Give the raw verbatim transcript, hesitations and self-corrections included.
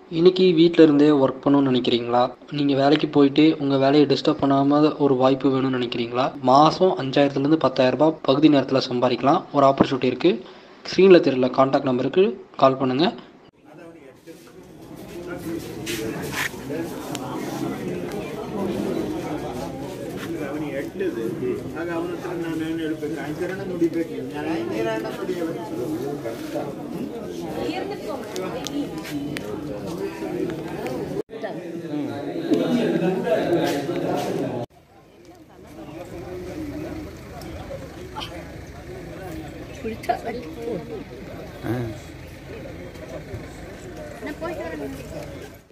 இன்றைக்கி வீட்டில் இருந்தே ஒர்க் பண்ணணும்னு நினைக்கிறீங்களா? நீங்கள் வேலைக்கு போயிட்டு உங்கள் வேலையை டிஸ்டர்ப் பண்ணாமல் ஒரு வாய்ப்பு வேணும்னு நினைக்கிறீங்களா? மாதம் அஞ்சாயிரத்துலேருந்து பத்தாயிரரூபா பகுதி நேரத்தில் சம்பாதிக்கலாம். ஒரு ஆப்பர்ச்சுனிட்டி இருக்குது. ஸ்க்ரீனில் தெரியல கான்டாக்ட் நம்பருக்கு கால் பண்ணுங்கள். நான் போயிட்டு வரேன்.